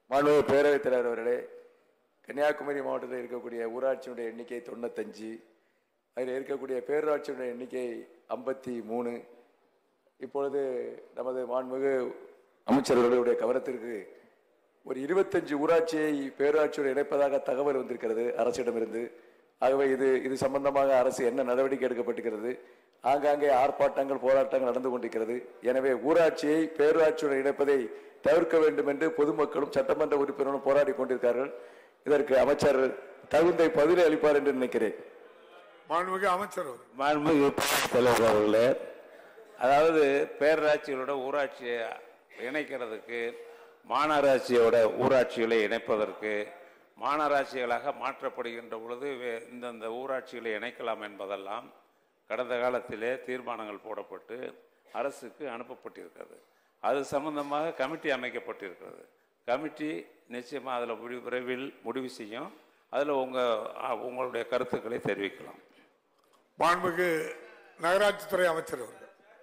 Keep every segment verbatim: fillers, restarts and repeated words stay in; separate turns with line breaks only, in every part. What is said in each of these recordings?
மாண்புமிகு பேரவைத் தலைவர் அவர்களே, கன்னியாகுமரி மாவட்டத்தில் இருக்கக்கூடிய ஊராட்சியினுடைய எண்ணிக்கை தொண்ணூத்தஞ்சு, அதில் இருக்கக்கூடிய பேரூராட்சியினுடைய எண்ணிக்கை ஐம்பத்தி மூணு. இப்பொழுது நமது மாண்புமிகு அமைச்சர்களுடைய கவனத்திற்கு ஒரு இருபத்தஞ்சு ஊராட்சியை பேரூராட்சியோடு இணைப்பதாக தகவல் வந்திருக்கிறது அரசிடமிருந்து. ஆகவே இது இது சம்பந்தமாக அரசு என்ன நடவடிக்கை எடுக்கப்பட்டிருக்கிறது? ஆங்காங்கே ஆர்ப்பாட்டங்கள் போராட்டங்கள் நடந்து கொண்டிருக்கிறது. எனவே ஊராட்சியை பேரூராட்சியுடன் இணைப்பதை தவிர்க்க வேண்டும் என்று பொதுமக்களும் சட்டமன்ற உறுப்பினர்களும் போராடி கொண்டிருக்கிறார்கள். இதற்கு அமைச்சர் தகுந்த பதிலை அளிப்பார் என்று நினைக்கிறேன்.
மாண்புமிகு அமைச்சர்
மாண்புமிகு தலைவர் அவர்களே, அதாவது பேரூராட்சிகளோட ஊராட்சியை இணைக்கிறதுக்கு மாநகராட்சியோட ஊராட்சிகளை இணைப்பதற்கு மாநகராட்சிகளாக மாற்றப்படுகின்ற பொழுது இந்தந்த ஊராட்சிகளை இணைக்கலாம் என்பதெல்லாம் கடந்த காலத்திலே தீர்மானங்கள் போடப்பட்டு அரசுக்கு அனுப்பப்பட்டிருக்கிறது. அது சம்பந்தமாக கமிட்டி அமைக்கப்பட்டிருக்கிறது. கமிட்டி நிச்சயமாக அதில் முடிவு விரைவில் முடிவு செய்யும். அதில் உங்கள் உங்களுடைய கருத்துக்களை தெரிவிக்கலாம்.
மாண்புமிகு நகராட்சித்துறை அமைச்சர் அவர்கள்.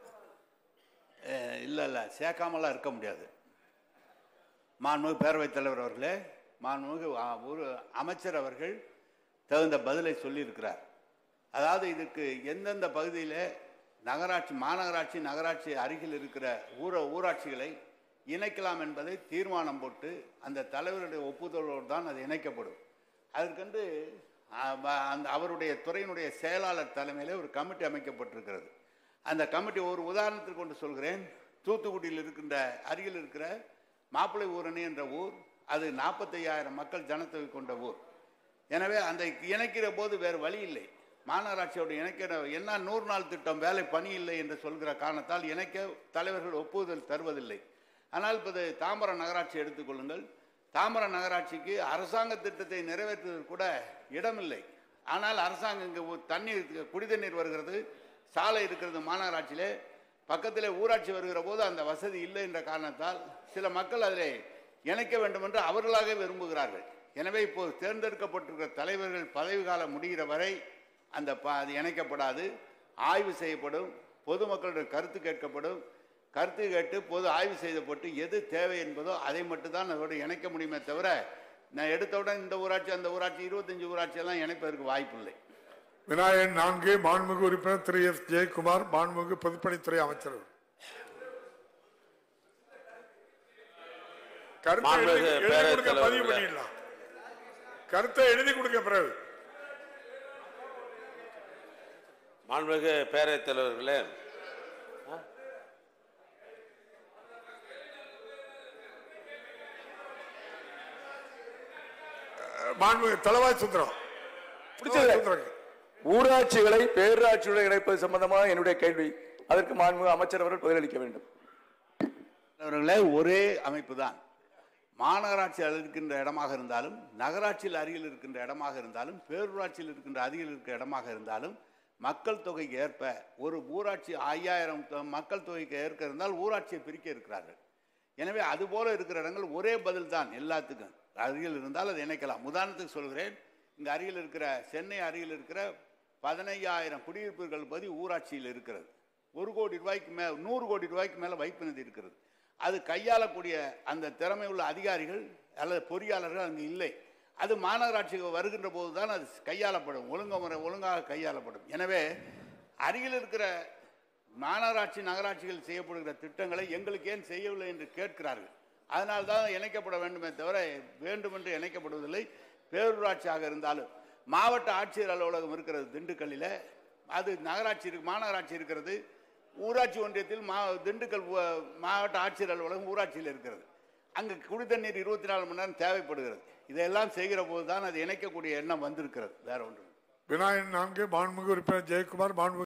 இல்லை இல்லை சேர்க்காமலாம் இருக்க முடியாது. மாண்புமிகு பேரவைத் தலைவர் அவர்களே, மாண்புமிகு ஒரு அமைச்சர் அவர்கள் தகுந்த பதிலை சொல்லியிருக்கிறார். அதாவது இதுக்கு எந்தெந்த பகுதியில் நகராட்சி மாநகராட்சி நகராட்சி அருகில் இருக்கிற ஊர ஊராட்சிகளை இணைக்கலாம் என்பதை தீர்மானம் போட்டு அந்த தலைவருடைய ஒப்புதலோடு தான் அது இணைக்கப்படும். அதற்கென்று அந்த அவருடைய துறையினுடைய செயலாளர் தலைமையில் ஒரு கமிட்டி அமைக்கப்பட்டிருக்கிறது. அந்த கமிட்டி ஒரு உதாரணத்துக்கு கொண்டு சொல்கிறேன். தூத்துக்குடியில் இருக்கின்ற அருகில் இருக்கிற மாப்பிள்ளை ஊரணி என்ற ஊர், அது நாற்பத்தி ஐயாயிரம் மக்கள் ஜனத்தொகை கொண்ட ஊர். எனவே அந்த இணைக்கிற போது வேறு வழி இல்லை. மாநகராட்சியோடு இணைக்கிற என்ன நூறு நாள் திட்டம் வேலை பணி இல்லை என்று சொல்கிற காரணத்தால் இணைக்க தலைவர்கள் ஒப்புதல் தருவதில்லை. ஆனால் இப்போது தாம்பரம் நகராட்சி எடுத்துக்கொள்ளுங்கள். தாம்பரம் நகராட்சிக்கு அரசாங்க திட்டத்தை நிறைவேற்றுவதற்கு கூட இடமில்லை. ஆனால் அரசாங்கம் இங்கே தண்ணீர் குடிதண்ணீர் வருகிறது, சாலை இருக்கிறது மாநகராட்சியிலே, பக்கத்திலே ஊராட்சி வருகிற போது அந்த வசதி இல்லை என்ற காரணத்தால் சில மக்கள் அதிலே இணைக்க வேண்டும் என்று அவர்களாக விரும்புகிறார்கள். எனவே இப்போது தேர்ந்தெடுக்கப்பட்டிருக்கிற தலைவர்கள் பதவி காலம் முடிகிற வரை அந்த அது இணைக்கப்படாது. ஆய்வு செய்யப்படும், பொதுமக்களுடைய கருத்து கேட்கப்படும். கருத்து கேட்டு பொது ஆய்வு செய்யப்பட்டு எது தேவை என்பதோ அதை மட்டும்தான் அதோடு இணைக்க முடியுமே தவிர நான் எடுத்தவுடன் இந்த ஊராட்சி அந்த ஊராட்சி இருபத்தஞ்சு ஊராட்சி எல்லாம் இணைப்பதற்கு வாய்ப்பில்லை.
விநாயகன் நான்கு. மாண்புமிகு உறுப்பினர் திரு எஸ் ஜெயக்குமார், மாண்புமிகு பொதுப்பணித்துறை அமைச்சர். கருத்தை பதிவு பண்ணிடலாம். கருத்தை எழுதி கொடுக்க பிறகு.
மாண்புமிகு பேரவைத் தலைவர்களே,
மாண்புமிகு தளவாய் சுந்தரம்.
ஊராட்சிகளை பேரூராட்சியுடன் இணைப்பது சம்பந்தமாக என்னுடைய கேள்வி, அதற்கு மாண்புமிகு அமைச்சர் அவர்கள் பதிலளிக்க வேண்டும்.
அவர்களே, ஒரே அமைப்பு தான். மாநகராட்சியில் இருக்கின்ற இடமாக இருந்தாலும், நகராட்சியில் அருகில் இருக்கின்ற இடமாக இருந்தாலும், பேரூராட்சியில் இருக்கின்ற அருகில் இருக்கிற இடமாக இருந்தாலும், மக்கள் தொகைக்கு ஏற்ப ஒரு ஊராட்சி ஐயாயிரம் மக்கள் தொகைக்கு ஏற்க இருந்தால் ஊராட்சியை பிரிக்க இருக்கிறார்கள். எனவே அதுபோல இருக்கிற இடங்கள் ஒரே பதில் தான் எல்லாத்துக்கும். அருகில் இருந்தால் அதை இணைக்கலாம். உதாரணத்துக்கு சொல்கிறேன், இங்கே அருகில் இருக்கிற சென்னை அருகில் இருக்கிற பதினையாயிரம் குடியிருப்புகள் பதி ஊராட்சியில் இருக்கிறது. ஒரு கோடி ரூபாய்க்கு மே நூறு கோடி ரூபாய்க்கு மேலே வைப்பு நிதி இருக்கிறது. அது கையாளக்கூடிய அந்த திறமை உள்ள அதிகாரிகள் அல்லது பொறியாளர்கள் அங்கு இல்லை. அது மாநகராட்சிக்கு வருகின்ற போது தான் அது கையாளப்படும், ஒழுங்குமுறை ஒழுங்காக கையாளப்படும். எனவே அருகில் இருக்கிற மாநகராட்சி நகராட்சிகள் செய்யப்படுகிற திட்டங்களை எங்களுக்கு ஏன் செய்யவில்லை என்று கேட்கிறார்கள். அதனால்தான் இணைக்கப்பட வேண்டுமே தவிர வேண்டுமென்று இணைக்கப்படுவதில்லை. பேரூராட்சியாக இருந்தாலும் மாவட்ட ஆட்சியர் அலுவலகம் இருக்கிறது திண்டுக்கல்லில், அது நகராட்சி இருக்கு மாநகராட்சி இருக்கிறது. ஊராட்சி ஒன்றியத்தில் மா திண்டுக்கல் மாவட்ட ஆட்சியர் அலுவலகம் ஊராட்சியில் இருக்கிறது. அங்கு குடித்தண்ணீர் இருபத்தி நாலு மணி நேரம் தேவைப்படுகிறது. இதெல்லாம் செய்கிற போது தான் அது இணைக்கக்கூடிய எண்ணம் வந்திருக்கிறது, வேற ஒன்று.
விநாயகன் நான்கு. மாண்புமிகு உறுப்பினர் ஜெயக்குமார், மாண்புமிகு